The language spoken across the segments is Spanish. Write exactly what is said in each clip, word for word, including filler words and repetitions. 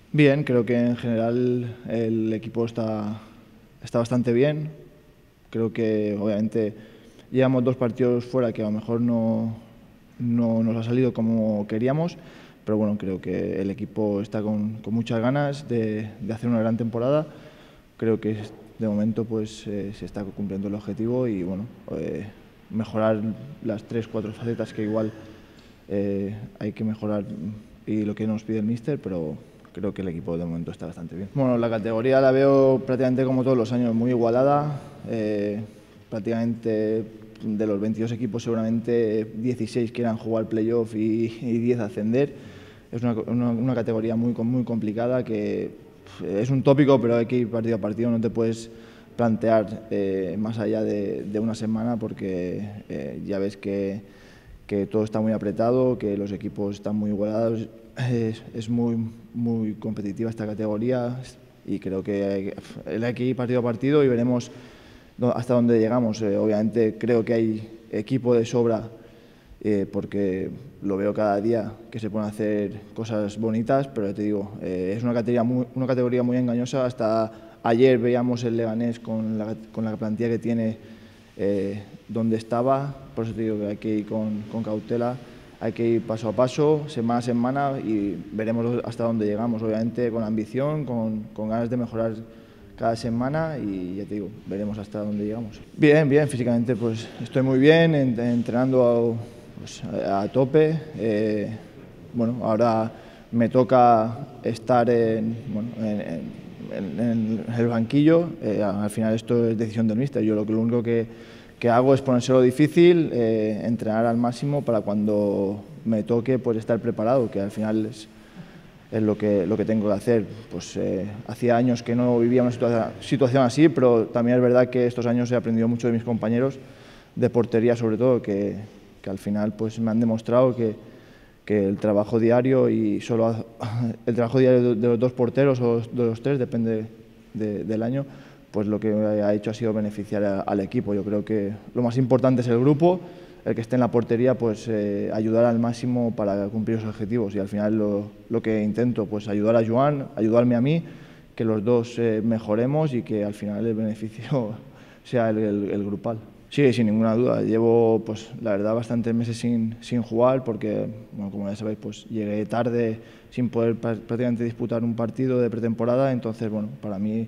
Bien, creo que en general el equipo está, está bastante bien. Creo que obviamente llevamos dos partidos fuera que a lo mejor no, no nos ha salido como queríamos, pero bueno, creo que el equipo está con, con muchas ganas de, de hacer una gran temporada. Creo que de momento pues eh, se está cumpliendo el objetivo y bueno, eh, mejorar las tres, cuatro facetas que igual eh, hay que mejorar y lo que nos pide el míster, pero creo que el equipo de momento está bastante bien. Bueno, la categoría la veo prácticamente como todos los años, muy igualada. Eh, prácticamente de los veintidós equipos seguramente dieciséis quieran jugar playoff y, y diez ascender. Es una, una, una categoría muy, muy complicada que es un tópico, pero hay que ir partido a partido, no te puedes plantear eh, más allá de, de una semana porque eh, ya ves que, que todo está muy apretado, que los equipos están muy igualados. Es, es muy, muy competitiva esta categoría y creo que hay que ir partido a partido y veremos hasta dónde llegamos. Eh, obviamente creo que hay equipo de sobra eh, porque lo veo cada día que se pueden hacer cosas bonitas, pero ya te digo, eh, es una categoría, muy, una categoría muy engañosa. Hasta ayer veíamos el Leganés con la, con la plantilla que tiene eh, donde estaba, por eso te digo que hay que ir con, con cautela. Hay que ir paso a paso, semana a semana y veremos hasta dónde llegamos, obviamente con ambición, con, con ganas de mejorar cada semana y ya te digo, veremos hasta dónde llegamos. Bien, bien, físicamente pues estoy muy bien, en, entrenando a, pues, a tope. Eh, bueno, ahora me toca estar en, bueno, en, en, en el banquillo. Eh, al final esto es decisión del míster. Yo lo, lo único que que hago es ponérselo difícil, eh, entrenar al máximo para cuando me toque pues estar preparado, que al final es, es lo, que, lo que tengo que hacer. Pues eh, hacía años que no vivía una situa situación así, pero también es verdad que estos años he aprendido mucho de mis compañeros, de portería sobre todo, que, que al final pues me han demostrado que, que el trabajo diario y solo el trabajo diario de los dos porteros o de los tres, depende de, del año, pues lo que ha hecho ha sido beneficiar a, al equipo. Yo creo que lo más importante es el grupo, el que esté en la portería, pues eh, ayudar al máximo para cumplir los objetivos y al final lo, lo que intento, pues ayudar a Joan, ayudarme a mí, que los dos eh, mejoremos y que al final el beneficio sea el, el, el grupal. Sí, sin ninguna duda. Llevo, pues la verdad, bastantes meses sin, sin jugar porque, bueno, como ya sabéis, pues llegué tarde sin poder prácticamente disputar un partido de pretemporada. Entonces, bueno, para mí,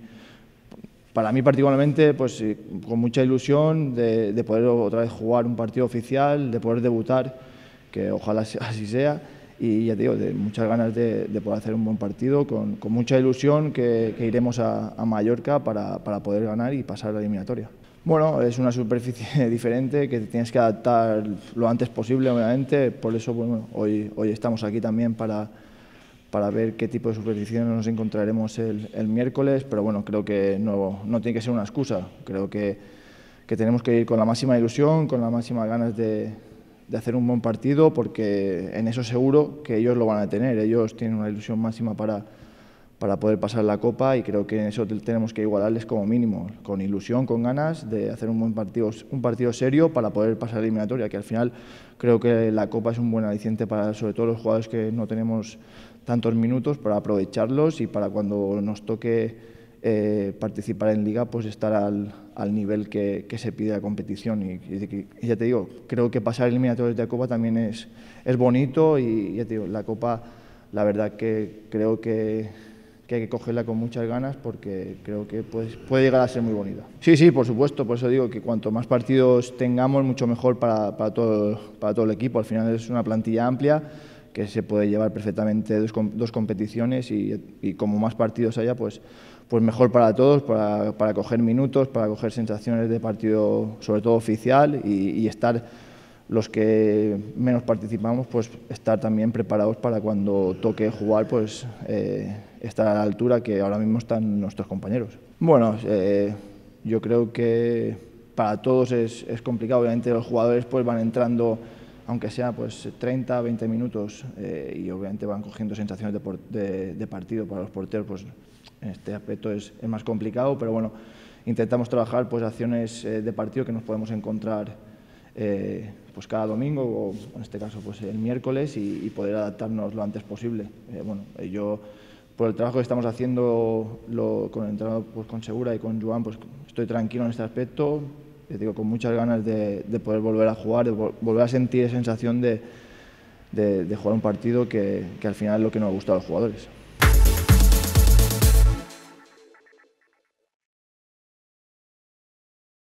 para mí particularmente, pues con mucha ilusión de, de poder otra vez jugar un partido oficial, de poder debutar, que ojalá así sea. Y ya te digo, de muchas ganas de, de poder hacer un buen partido, con, con mucha ilusión que, que iremos a, a Mallorca para, para poder ganar y pasar la eliminatoria. Bueno, es una superficie diferente que te tienes que adaptar lo antes posible, obviamente. Por eso, bueno, hoy, hoy estamos aquí también para, para ver qué tipo de superficie nos encontraremos el, el miércoles. Pero bueno, creo que no, no tiene que ser una excusa. Creo que, que tenemos que ir con la máxima ilusión, con las máximas ganas de, de hacer un buen partido, porque en eso seguro que ellos lo van a tener. Ellos tienen una ilusión máxima para para poder pasar la Copa y creo que en eso tenemos que igualarles como mínimo, con ilusión, con ganas de hacer un buen partido, un partido serio para poder pasar la eliminatoria, que al final creo que la Copa es un buen aliciente para sobre todo los jugadores que no tenemos tantos minutos, para aprovecharlos y para cuando nos toque eh, participar en Liga, pues estar al, al nivel que, que se pide la competición. Y, y, y ya te digo, creo que pasar eliminatorias de la Copa también es, es bonito y ya te digo, la Copa, la verdad que creo que que hay que cogerla con muchas ganas porque creo que puede, puede llegar a ser muy bonita. Sí, sí, por supuesto, por eso digo que cuanto más partidos tengamos, mucho mejor para, para, todo, para todo el equipo. Al final es una plantilla amplia que se puede llevar perfectamente dos, dos competiciones y, y como más partidos haya, pues, pues mejor para todos, para, para coger minutos, para coger sensaciones de partido, sobre todo oficial, y, y estar los que menos participamos, pues estar también preparados para cuando toque jugar, pues eh, estar a la altura que ahora mismo están nuestros compañeros. Bueno, eh, yo creo que para todos es, es complicado. Obviamente los jugadores pues van entrando, aunque sea pues treinta, veinte minutos, eh, y obviamente van cogiendo sensaciones de, de, de partido. Para los porteros pues en este aspecto es, es más complicado, pero bueno, intentamos trabajar pues acciones eh, de partido que nos podemos encontrar Eh, pues cada domingo o en este caso pues el miércoles y, y poder adaptarnos lo antes posible. Eh, bueno, yo por el trabajo que estamos haciendo lo, con el entrenador, pues, con Segura y con Joan, pues estoy tranquilo en este aspecto. Les digo, con muchas ganas de, de poder volver a jugar, de volver a sentir esa sensación de, de, de jugar un partido que, que al final es lo que nos gusta a los jugadores.